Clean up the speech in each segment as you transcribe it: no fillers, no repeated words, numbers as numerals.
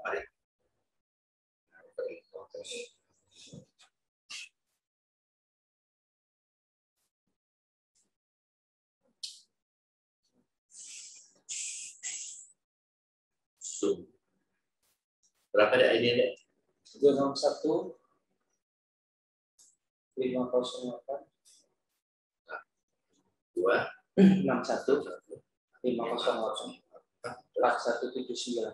Mari. Zoom. Berapa ada ini deh? 261 508 261 508 4179.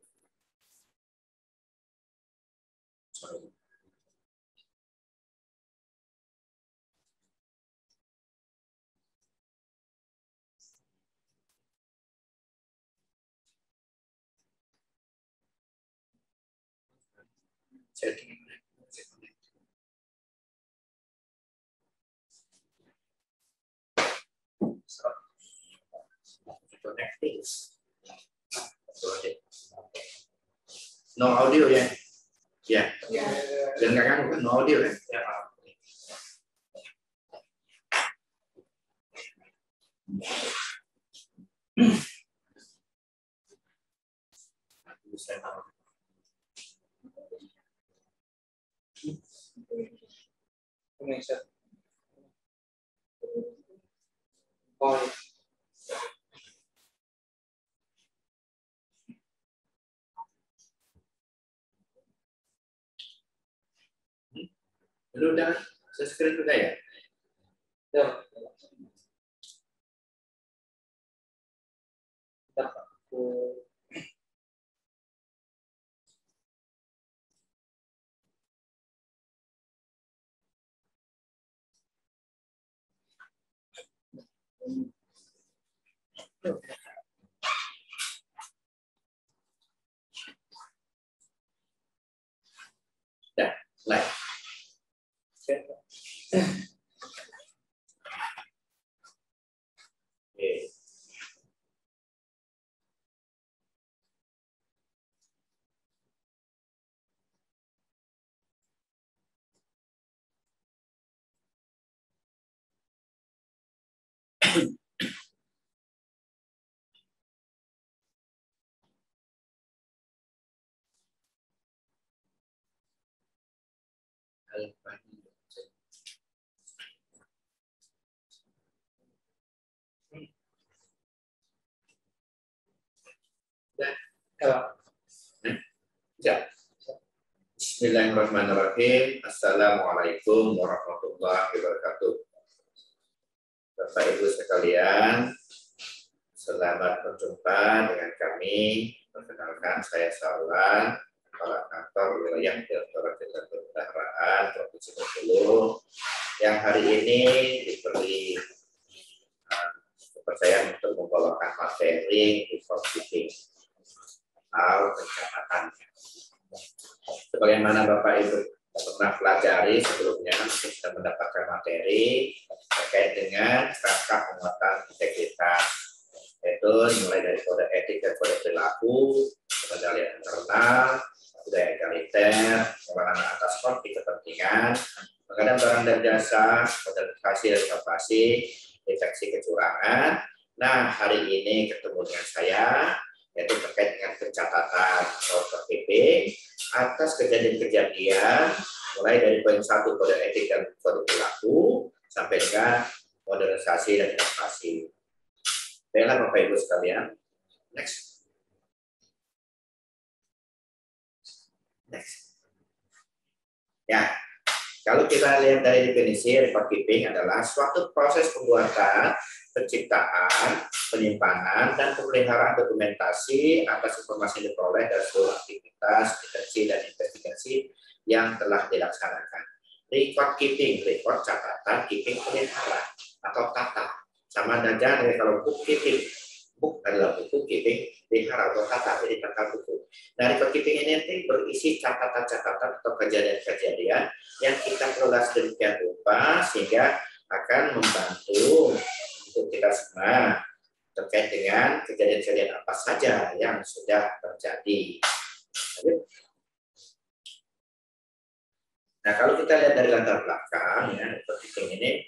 No audio ya? Ya. Dan kakak bukan no audio ya? Ya. Lu udah subscribe udah ya? Ya. Dah, mulai. Oke. Ya. Bismillahirrahmanirrahim. Assalamualaikum warahmatullahi wabarakatuh. Bapak Ibu sekalian, selamat berjumpa dengan kami. Perkenalkan, saya Saulan, Kepala Kantor Wilayah Direktorat Jenderal Perbendaharaan Provinsi Bengkulu, yang hari ini diberi kepercayaan untuk membawakan materi report keeping atau pencatatan. Sebagaimana Bapak Ibu pernah pelajari sebelumnya, kita mendapatkan materi terkait dengan rangka penguatan integritas, yaitu mulai dari kode etik dan kode perilaku, pengendalian internal, budaya egaliter, penanganan atas konflik kepentingan, pengadaan barang dan jasa, modernisasi dan inovasi, deteksi kecurangan. Nah, hari ini ketemu dengan saya, yaitu terkait dengan pencatatan atau PP atas kejadian-kejadian mulai dari poin 1 kode etik dan kode perilaku sampai dengan modernisasi dan inovasi. Baiklah Bapak Ibu sekalian, next. Ya, kalau kita lihat dari definisi, record keeping adalah suatu proses pembuatan, penciptaan, penyimpanan, dan pemeliharaan dokumentasi atas informasi yang diperoleh dari seluruh aktivitas, deteksi, dan investigasi yang telah dilaksanakan. Record keeping, record catatan, keeping pelihara atau tata. Sama saja dari kalau book keeping, book adalah buku, keeping pelihara atau tata, jadi tata buku. Nah, record keeping ini nanti berisi catatan-catatan atau kejadian-kejadian yang kita kelola sedemikian rupa sehingga akan membantu untuk kita semua terkait dengan kejadian-kejadian apa saja yang sudah terjadi. Nah, kalau kita lihat dari latar belakang, ya, record keeping ini,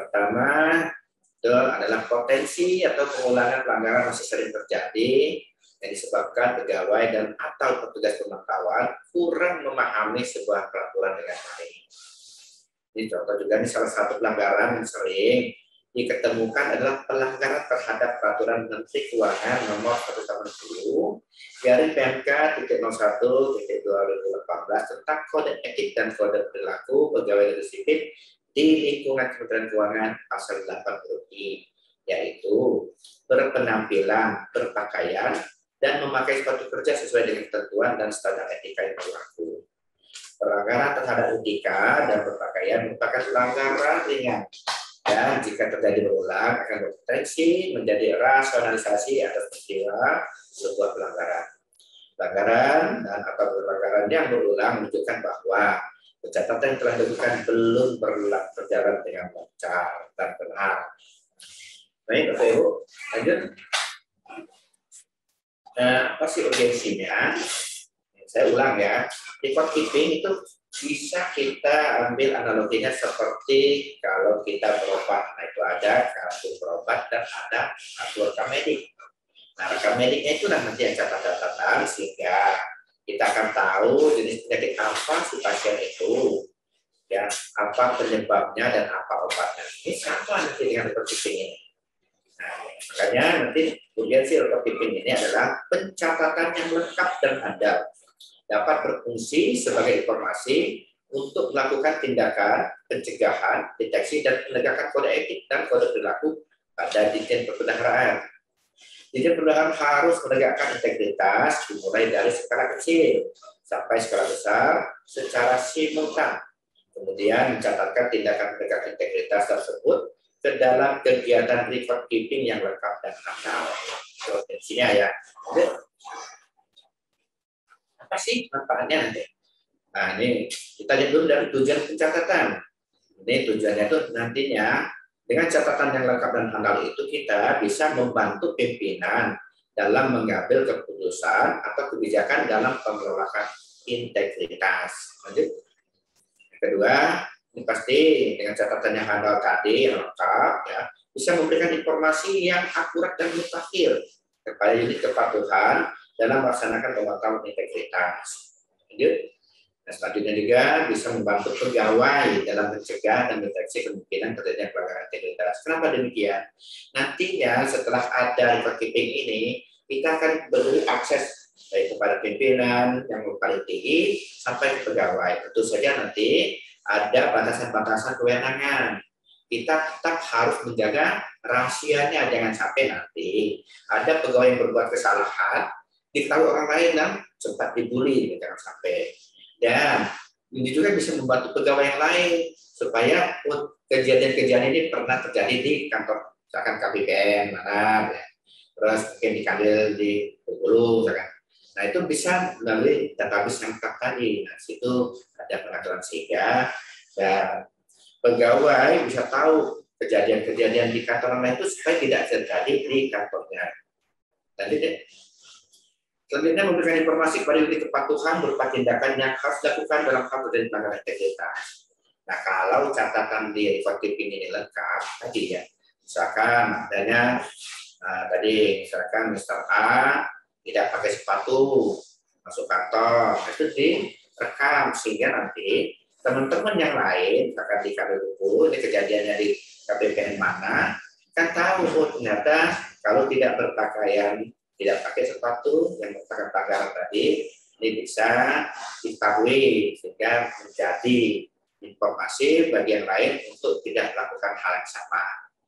pertama itu adalah potensi atau pengulangan pelanggaran masih sering terjadi yang disebabkan pegawai dan atau petugas pemantauan kurang memahami sebuah peraturan dengan baik. Ini contoh juga nih, salah satu pelanggaran yang sering diketemukan adalah pelanggaran terhadap peraturan Menteri Keuangan nomor 180 garing PMK .01.2018 tentang kode etik dan kode perilaku pegawai negeri sipil di lingkungan Kementerian Keuangan pasal 8 huruf I, yaitu berpenampilan, berpakaian, dan memakai sepatu kerja sesuai dengan ketentuan dan standar etika yang berlaku. Pelanggaran terhadap etika dan berpakaian merupakan pelanggaran ringan dan jika terjadi berulang akan berpotensi menjadi rasionalisasi atas peristiwa sebuah pelanggaran. Pelanggaran dan atau pelanggaran yang berulang menunjukkan bahwa pencatatan yang telah dilakukan belum berjalan dengan lancar dan benar. Baik, Bapak Ibu, lanjut. Apa sih urgensinya? Saya ulang ya, record keeping itu bisa kita ambil analoginya seperti kalau kita berobat. Nah, itu ada kartu berobat dan ada kartu rekam medik. Nah, rekam mediknya itu nanti yang catatan sehingga kita akan tahu jenis penyakit apa si pasien itu, ya, apa penyebabnya dan apa obatnya. Ini sama nanti dengan record keeping ini. Nah, makanya nanti urgensi record keeping ini adalah pencatatan yang lengkap dan handal, dapat berfungsi sebagai informasi untuk melakukan tindakan pencegahan, deteksi, dan penegakan kode etik dan kode perilaku pada Ditjen Perbendaharaan. Ditjen Perbendaharaan harus menegakkan integritas dimulai dari skala kecil sampai skala besar secara simultan. Kemudian mencatatkan tindakan penegakan integritas tersebut ke dalam kegiatan record keeping yang lengkap dan handal. Potensinya ya. Apa sih manfaatnya nanti? Nah, ini kita lihat dulu dari tujuan pencatatan. Ini tujuannya itu nantinya dengan catatan yang lengkap dan handal itu kita bisa membantu pimpinan dalam mengambil keputusan atau kebijakan dalam pengelolaan integritas. Lanjut. Yang kedua, ini pasti dengan catatan yang handal tadi yang lengkap ya, bisa memberikan informasi yang akurat dan mutakhir kepada unit kepatuhan dalam melaksanakan pemantauan integritas. Lanjut. Nah, selanjutnya juga bisa membantu pegawai dalam mencegah dan mendeteksi kemungkinan terjadinya pelanggaran integritas. Kenapa demikian? Nantinya setelah ada record keeping ini, kita akan beri akses baik kepada pimpinan yang paling tinggi sampai ke pegawai. Tentu saja nanti ada batasan-batasan kewenangan. Kita tetap harus menjaga rahasianya, jangan sampai nanti ada pegawai yang berbuat kesalahan diketahui orang lain dan sempat dibully, jangan sampai. Dan ini juga bisa membantu pegawai yang lain supaya kejadian-kejadian ini pernah terjadi di kantor, misalkan KPPN mana, ya. Terus mungkin di Kadil di Bengkulu, misalkan. Nah, itu bisa melalui database yang lengkap tadi. Nah, situ ada pengaturan sehingga dan pegawai bisa tahu kejadian-kejadian di kantor lain itu supaya tidak terjadi di kantornya. Lanjut. Selanjutnya memberikan informasi kepada unit kepatuhan berupa tindakan yang harus dilakukan dalam hal terjadi pelanggaran integritas. Nah, kalau catatan di record keeping ini lengkap tadi ya, misalkan adanya tadi misalkan Mr. A tidak pakai sepatu masuk kantor, itu direkam sehingga nanti teman-teman yang lain, misalkan di KPU, ini kejadiannya di KPPN mana, kan tahu ternyata kalau tidak berpakaian, tidak pakai sepatu yang merupakan pelanggaran tadi, ini bisa diketahui sehingga menjadi informasi bagi yang lain untuk tidak melakukan hal yang sama.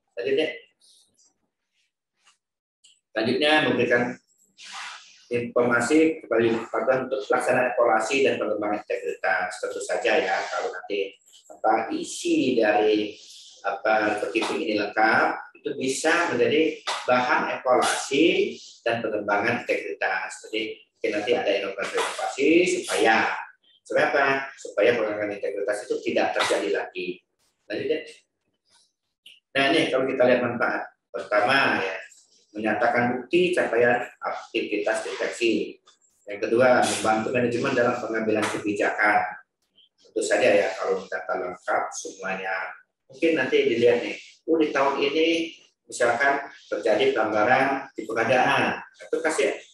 Selanjutnya memberikan informasi kepada kepatuhan untuk pelaksanaan evaluasi dan pengembangan integritas. Tentu saja ya, kalau nanti isi dari keeping ini lengkap, itu bisa menjadi bahan evaluasi dan pengembangan integritas. Jadi nanti ada inovasi supaya apa? Supaya pengembangan integritas itu tidak terjadi lagi. Lanjutnya. Nah, ini kalau kita lihat manfaat pertama ya, menyatakan bukti capaian aktivitas deteksi. Yang kedua, membantu manajemen dalam pengambilan kebijakan. Tentu saja ya, kalau data lengkap semuanya, mungkin nanti dilihat nih, di tahun ini misalkan terjadi pelanggaran di pengadaan, itu kasih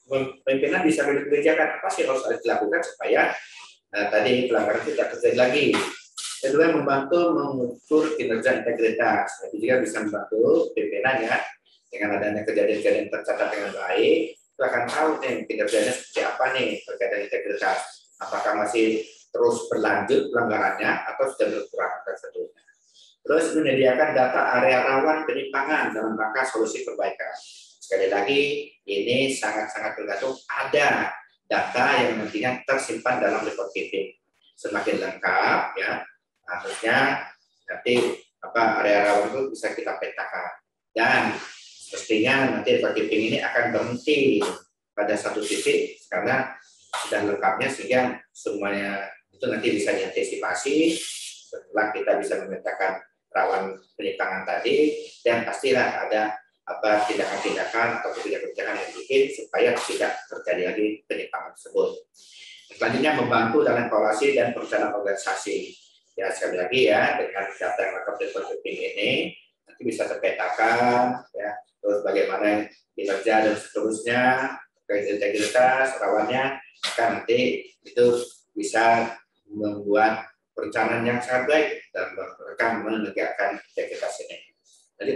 pimpinan bisa membedakan apa sih harus dilakukan supaya tadi pelanggaran itu tidak terjadi lagi. Kedua, membantu mengukur kinerja integritas. Itu juga bisa membantu pimpinan ya, dengan adanya kejadian-kejadian tercatat dengan baik, itu akan tahu nih kinerjanya seperti apa nih terkait integritas. Apakah masih terus berlanjut pelanggarannya atau sudah berkurang dan seterusnya. Terus menyediakan data area rawan penyimpangan dalam rangka solusi perbaikan. Sekali lagi, ini sangat-sangat tergantung ada data yang nantinya tersimpan dalam record keeping. Semakin lengkap ya, harusnya nanti area rawan itu bisa kita petakan. Dan mestinya nanti record keeping ini akan berhenti pada satu titik karena sudah lengkapnya sehingga semuanya itu nanti bisa diantisipasi setelah kita bisa memetakan rawan penyimpangan tadi, dan pastilah ada tindakan-tindakan atau kebijakan yang bikin supaya tidak terjadi lagi penyimpangan tersebut. Selanjutnya membantu dalam evaluasi dan perencanaan organisasi. Ya sekali lagi ya, dengan data yang lengkap dari keeping ini nanti bisa terpetakan ya, terus bagaimana kinerja dan seterusnya, integritas rawannya, akan nanti itu bisa membuat perencanaan yang sangat baik dan mereka menegakkan integritas ini. Jadi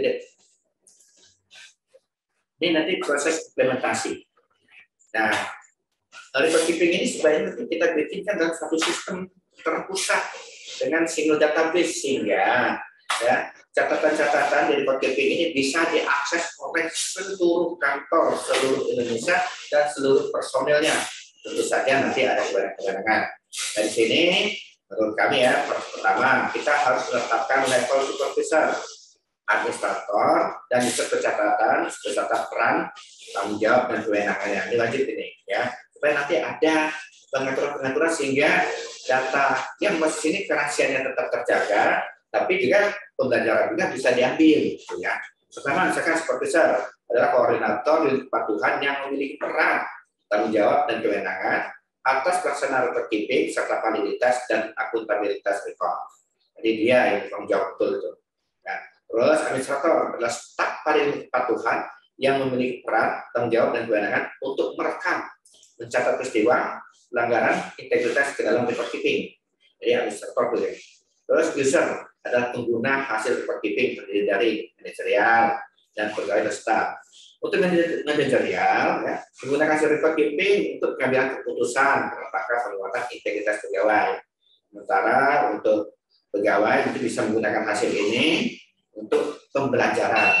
ini nanti proses implementasi. Nah, record keeping ini sebenarnya nanti kita bikinkan dalam satu sistem terpusat dengan single database sehingga ya, catatan-catatan dari record keeping ini bisa diakses oleh seluruh kantor seluruh Indonesia dan seluruh personilnya. Tentu saja nanti ada kewenangan. Dari sini, menurut kami ya, pertama kita harus menetapkan level supervisor, administrator, dan user pencatatan beserta peran, tanggung jawab dan kewenangannya. Ini wajib ini ya, supaya nanti ada pengaturan-pengaturan sehingga data yang masuk sini kerahasiaannya tetap terjaga, tapi juga pembelajaran juga bisa diambil. Gitu ya. Pertama, misalkan supervisor adalah koordinator di kepatuhan yang memiliki peran, tanggung jawab dan kewenangan atas pelaksanaan record keeping serta validitas dan akuntabilitas record. Jadi dia yang tanggung jawab betul itu. Nah, terus administrator adalah staf kepatuhan yang memiliki peran, tanggung jawab dan kewenangan untuk merekam, mencatat peristiwa pelanggaran integritas ke dalam record keeping. Jadi administrator itu. Terus user adalah pengguna hasil record keeping terdiri dari manajerial dan pegawai dan staf. Untuk manajerial, ya, menggunakan hasil record keeping untuk pengambilan keputusan apakah penguatan integritas pegawai. Sementara untuk pegawai itu bisa menggunakan hasil ini untuk pembelajaran.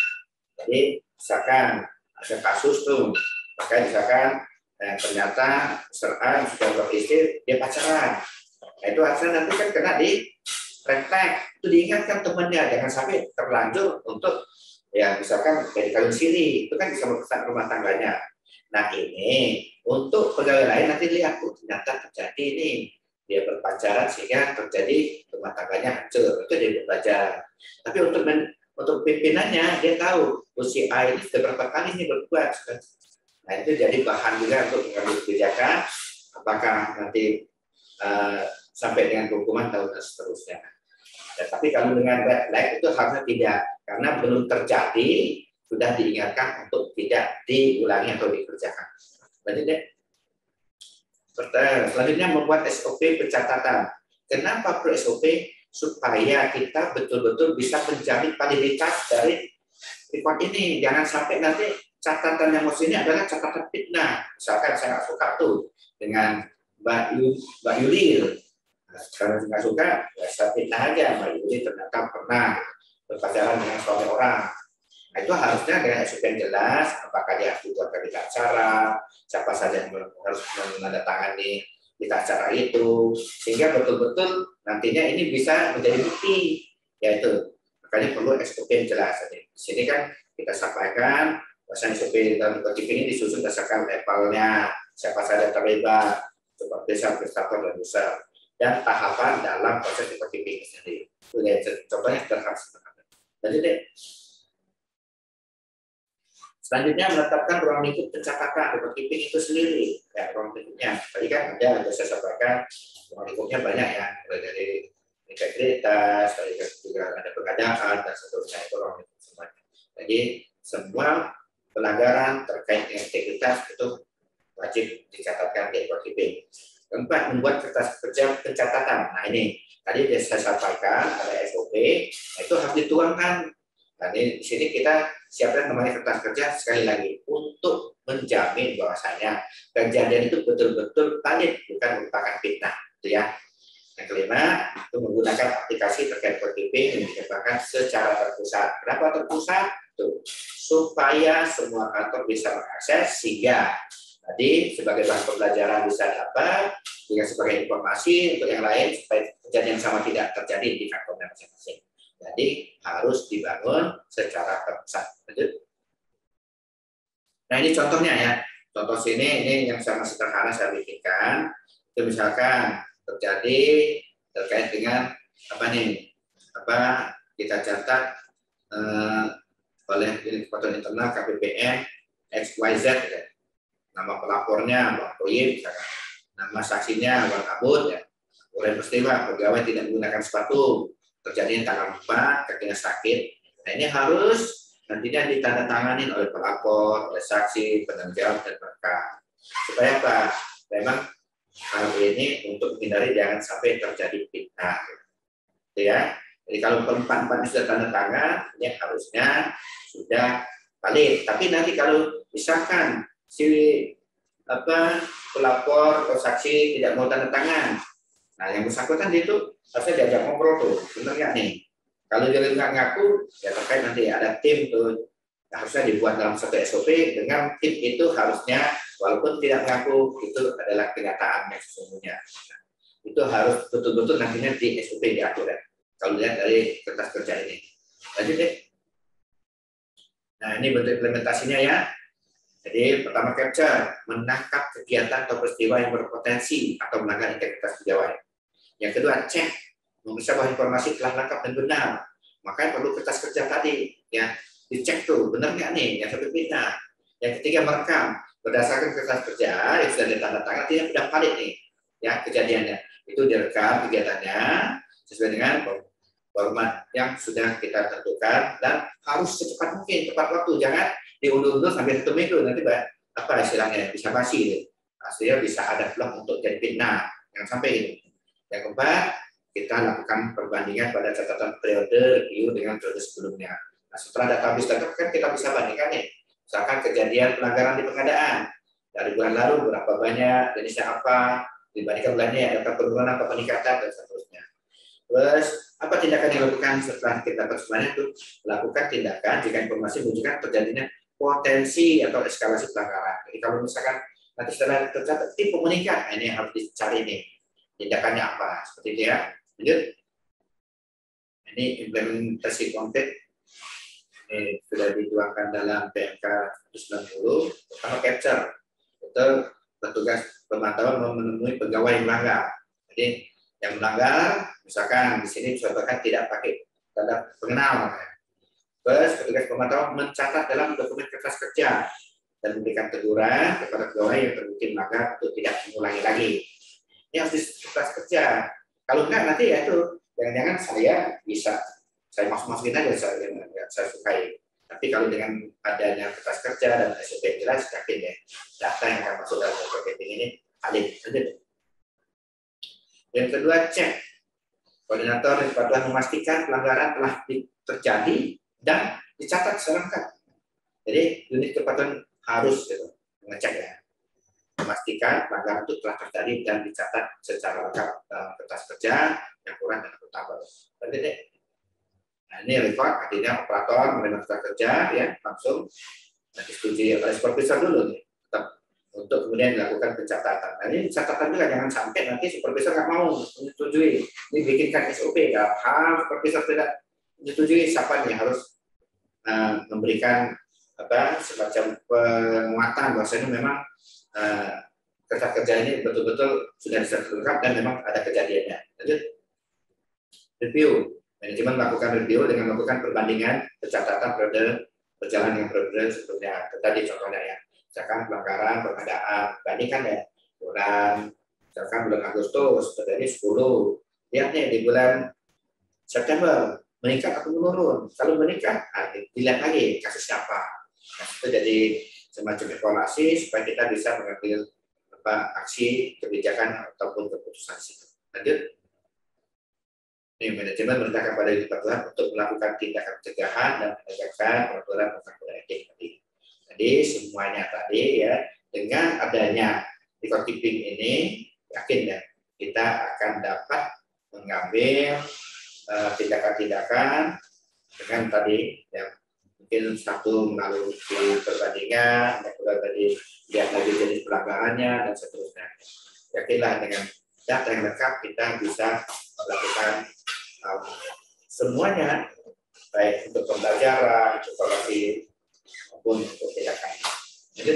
Jadi misalkan ada kasus tuh, maka misalkan ternyata serta sudah beristri dia pacaran. Nah, itu hasilnya nanti kan kena di refleks, itu diingatkan temannya jangan sampai terlanjur untuk ya misalkan dari kawin siri, itu kan bisa merusak rumah tangganya. Nah ini untuk pegawai lain nanti lihat, ternyata terjadi ini dia berpacaran sehingga terjadi rumah tangganya hancur, itu dia belajar. Tapi untuk pimpinannya dia tahu si A ini sudah berapa kali ini berbuat. Nah itu jadi bahan juga untuk mengambil kebijakan apakah nanti sampai dengan hukuman tahun dan seterusnya. Ya, tapi kalau dengan red flag itu harusnya tidak, karena belum terjadi sudah diingatkan untuk tidak diulangi atau dikerjakan. Selanjutnya membuat SOP pencatatan. Kenapa perlu SOP? Supaya kita betul-betul bisa menjamin validitas dari record ini. Jangan sampai nanti catatan yang maksud ini adalah catatan fitnah. Misalkan saya nggak suka tuh dengan Mbak Yuli. Kalau nggak suka, ya saya fitnah aja. Mbak Yuli ternyata pernah berpacaran dengan suami orang. Nah, itu harusnya dengan SOP yang jelas, apakah dia harus dibuat berita acara, siapa saja yang harus menandatangani berita acara itu, sehingga betul-betul nantinya ini bisa menjadi bukti, yaitu makanya perlu SOP yang jelas. Di sini kan kita sampaikan, bahwa SOP dalam record keeping ini disusun berdasarkan levelnya, siapa saja terlibat, supervisor, administrator, dan user, dan tahapan dalam proses record keeping sendiri. Contohnya sederhana. Jadi selanjutnya menetapkan ruang lingkup pencatatan record keeping itu sendiri. Ya, ruang lingkupnya. Tadi kan ada saya sampaikan ruang lingkupnya banyak ya, mulai dari integritas, tadi juga ada pengadaan dan seterusnya itu ruang lingkup semuanya. Jadi semua pelanggaran terkait dengan integritas itu wajib dicatatkan di record keeping. Keempat, membuat kertas kerja pencatatan. Nah ini tadi saya sampaikan ada SOP, itu harus dituangkan. Nah di sini kita siapkan namanya kertas kerja sekali lagi untuk menjamin bahwasanya kejadian itu betul-betul valid, bukan merupakan fitnah, gitu ya. Yang kelima, itu menggunakan aplikasi terkait record keeping yang dikembangkan secara terpusat. Kenapa terpusat? Tuh, supaya semua kantor bisa mengakses sehingga tadi sebagai bahan pembelajaran bisa dapat, juga sebagai informasi untuk yang lain supaya kejadian sama tidak terjadi di kantornya masing-masing. Jadi harus dibangun secara terpusat. Nah ini contohnya ya. Contoh sini ini yang sangat sederhana saya bikinkan. Itu misalkan terjadi terkait dengan apa nih? Apa kita catat oleh unit kepatuhan internal KPPN XYZ ya. Nama pelapornya Bang Toyib misalkan. Nama saksinya Bang Abud ya. Oleh peristiwa pegawai tidak menggunakan sepatu, terjadi tanggal 4, kakinya sakit. Nah ini harus nantinya ditandatangani oleh pelapor, oleh saksi, penanggung jawab dan rekan. Supaya apa? Memang hal ini untuk menghindari jangan sampai terjadi fitnah. Gitu ya. Jadi kalau keempat-empatnya sudah tanda tangan, ini harusnya sudah valid. Tapi nanti kalau misalkan si pelapor atau saksi tidak mau tanda tangan, nah yang bersangkutan itu harusnya diajak ngobrol tuh, benar nggak nih? Kalau dia nggak ngaku, ya terkait nanti ada tim tuh, harusnya dibuat dalam satu SOP dengan tim itu harusnya walaupun tidak mengaku itu adalah kenyataan yang sesungguhnya. Nah, itu harus betul-betul nantinya di SOP diatur ya. Kalau lihat dari kertas kerja ini, lanjut deh. Nah ini bentuk implementasinya ya. Jadi pertama capture, menangkap kegiatan atau peristiwa yang berpotensi atau melanggar integritas pegawai. Yang kedua cek, memeriksa bahwa informasi telah lengkap dan benar. Makanya perlu kertas kerja tadi, ya dicek tuh benar nggak nih yang sampai fitnah. Yang ketiga merekam, berdasarkan kertas kerja yang sudah ditandatangani tidak sudah valid nih, ya kejadiannya. Itu direkam kegiatannya sesuai dengan format yang sudah kita tentukan dan harus secepat mungkin, tepat waktu, jangan diundur-undur sampai 1 minggu nanti apa istilahnya bisa basi, hasilnya bisa ada peluang untuk jadi fitnah, jangan sampai itu. Yang keempat, kita lakukan perbandingan pada catatan periode review dengan periode sebelumnya. Nah, setelah database tetap kan kita bisa bandingkan nih, misalkan kejadian pelanggaran di pengadaan dari bulan lalu berapa banyak, jenisnya apa, dibandingkan bulannya ada penurunan atau peningkatan dan seterusnya. Terus apa tindakan yang dilakukan setelah kita dapat semuanya itu? Lakukan tindakan jika informasi menunjukkan terjadinya potensi atau eskalasi pelanggaran. Jadi kalau misalkan nanti setelah tercatat tim komunikan, ini yang harus dicari nih tindakannya apa seperti itu ya. Lanjut. Ini implementasi konkret ini sudah dituangkan dalam PMK 190. Pertama capture, itu petugas pemantauan menemui pegawai yang melanggar. Jadi yang melanggar, misalkan di sini contohkan tidak pakai tanda pengenal. Terus petugas pemantauan mencatat dalam dokumen kertas kerja dan memberikan teguran kepada pegawai yang terbukti melanggar untuk tidak mengulangi lagi. Ini harus di kertas kerja. Kalau enggak nanti ya itu jangan-jangan saya masukin aja saya sukai. Tapi kalau dengan adanya kertas kerja dan SOP jelas, yakin ya data yang akan masuk dalam marketing ini valid. Yang kedua, cek. Koordinator dan kepatuhan memastikan pelanggaran telah terjadi dan dicatat selengkap. Jadi unit kepatuhan harus mengecek ya, memastikan pelanggaran itu telah terjadi dan dicatat secara lengkap dalam kertas kerja yang kurang dan akuntabel. Nah ini record artinya operator menerima kertas kerja ya langsung disetujui oleh supervisor dulu nih. Untuk kemudian dilakukan pencatatan. Nah ini catatan juga jangan sampai nanti supervisor nggak mau menyetujui. Ini bikinkan SOP ya. Supervisor tidak menyetujui, siapa nih harus memberikan semacam penguatan bahwasanya memang kertas kerja ini betul-betul sudah disertifikat dan memang ada kejadiannya. Lanjut. Review. Manajemen melakukan review dengan melakukan perbandingan pencatatan periode berjalan dengan periode sebelumnya. Tadi contohnya ya. Misalkan pelanggaran pengadaan, bandingkan ya bulan, misalkan bulan Agustus terjadi 10, lihat nih di bulan September meningkat atau menurun. Kalau meningkat, dilihat lagi kasusnya apa. Nah, itu jadi semacam evaluasi supaya kita bisa mengambil aksi kebijakan ataupun keputusan situ. Lanjut. Ini manajemen merintahkan pada unit peraturan untuk melakukan tindakan pencegahan dan menegakkan peraturan tentang kode etik tadi. Jadi semuanya tadi ya, dengan adanya record keeping ini, yakin ya kita akan dapat mengambil tindakan-tindakan dengan tadi yang mungkin satu melalui perbandingan, yang kedua tadi lihat lagi jenis pelanggarannya dan seterusnya. Yakinlah dengan data yang lengkap kita bisa melakukan semuanya, baik untuk pembelajaran, evaluasi maupun untuk tindakan. Jadi,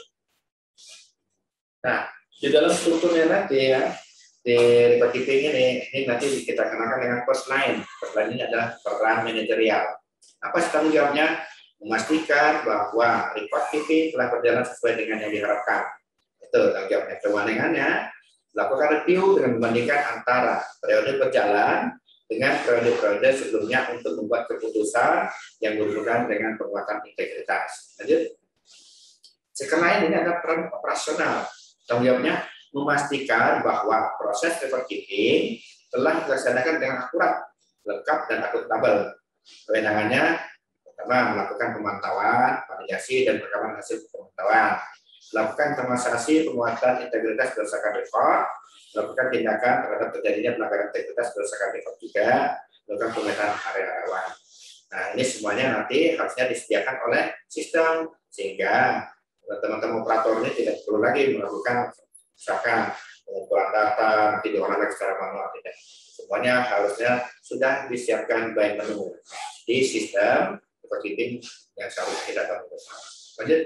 nah di dalam strukturnya nanti ya di record keeping ini nanti kita kenakan dengan first line. First line ini adalah peran manajerial. Apa sih tanggung jawabnya? Memastikan bahwa record keeping telah berjalan sesuai dengan yang diharapkan. Itu tanggung jawabnya. Kewenangannya melakukan review dengan membandingkan antara periode berjalan dengan periode-periode sebelumnya untuk membuat keputusan yang berhubungan dengan penguatan integritas. Lanjut. Sekalian ini ada peran operasional. Tanggung jawabnya memastikan bahwa proses record keeping telah dilaksanakan dengan akurat, lengkap, dan akuntabel. Kewenangannya pertama melakukan pemantauan, validasi, dan perekaman hasil pemantauan, melakukan informasi penguatan integritas berdasarkan rekod, melakukan tindakan terhadap terjadinya pelanggaran integritas berdasarkan rekod juga, melakukan pemetaan area rawan. Nah, ini semuanya nanti harusnya disediakan oleh sistem sehingga teman-teman operator ini tidak perlu lagi melakukan misalkan pengumpulan data nanti diolah lagi secara manual, tidak. Semuanya harusnya sudah disiapkan by menu di sistem record keeping yang seharusnya kita bangun bersama. Lanjut.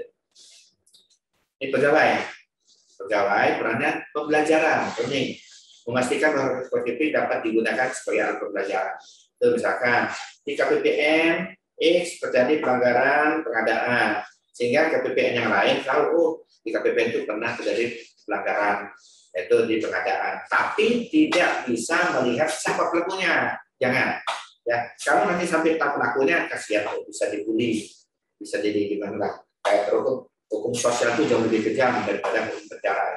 Ini pegawai. Pegawai perannya pembelajaran, penting. Memastikan bahwa record keeping dapat digunakan sebagai alat pembelajaran. Itu misalkan di KPPN X terjadi pelanggaran pengadaan, sehingga KPPN yang lain tahu di KPPN itu pernah terjadi pelanggaran yaitu di pengadaan, tapi tidak bisa melihat siapa pelakunya. Jangan ya, kalau nanti sampai tahu pelakunya kasihan, bisa dibully, bisa jadi gimana, kayak hukum sosial itu jauh lebih kejam daripada hukum penjara.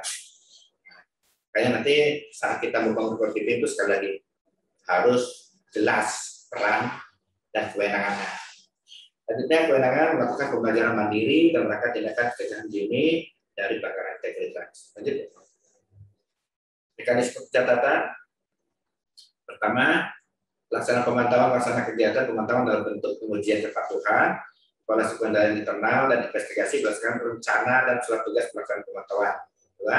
Kayak nanti saat kita membangun record keeping itu sekali lagi harus jelas peran dan kewenangannya. Selanjutnya kewenangan melakukan pembelajaran mandiri dan melakukan tindakan pencegahan dini dari pelanggaran integritas. Lanjut. Mekanisme pencatatan. Pertama, pelaksanaan pemantauan, pelaksanaan kegiatan pemantauan dalam bentuk pengujian kepatuhan, evaluasi pengendalian internal dan investigasi berdasarkan rencana dan surat tugas pelaksanaan pemantauan. Kedua,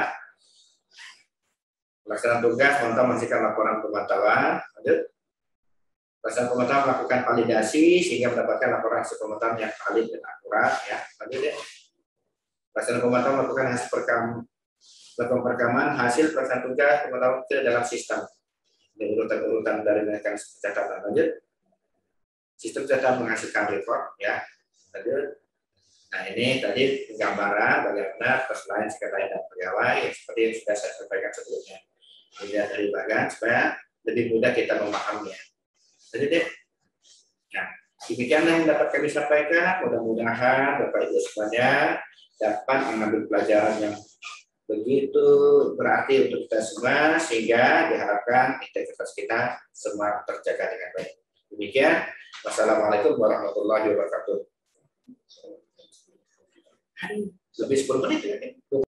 pelaksanaan tugas pemantauan menghasilkan laporan pemantauan. Lanjut. Pelaksanaan pemantauan melakukan validasi sehingga mendapatkan laporan hasil pemantauan yang valid dan akurat. Ya, lanjut ya. Pelaksanaan pemantauan melakukan hasil perekaman hasil pelaksanaan tugas pemantauan dalam sistem. Ini urutan-urutan dari mekanisme pencatatan. Lanjut. Sistem pencatatan menghasilkan rekod. Ya, lanjut. Nah, ini tadi penggambaran bagaimana first line, sekretariat, dan pegawai seperti yang sudah saya sampaikan sebelumnya. Dilihat dari bagan supaya lebih mudah kita memahaminya. Jadi deh, nah demikianlah yang dapat kami sampaikan. Mudah-mudahan Bapak Ibu semuanya dapat mengambil pelajaran yang begitu berarti untuk kita semua, sehingga diharapkan integritas kita semua terjaga dengan baik. Demikian, wassalamualaikum warahmatullahi wabarakatuh. Lebih 10 menit ya.